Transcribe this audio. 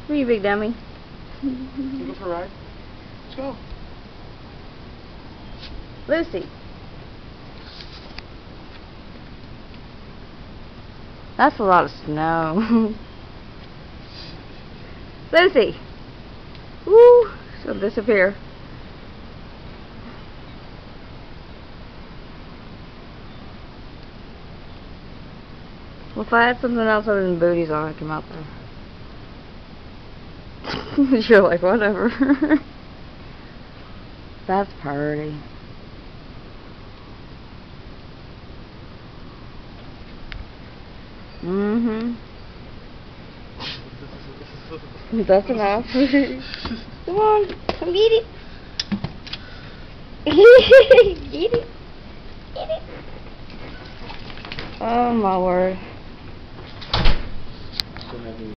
Come here, big dummy. Can we go for a ride? Let's go. Lucy. That's a lot of snow. Lucy. Woo! She'll disappear. Well, if I had something else other than booties on, I'd come out there. You're like, whatever. That's pretty. That's enough. Come on, come get it. Get it. Get it. Oh my word.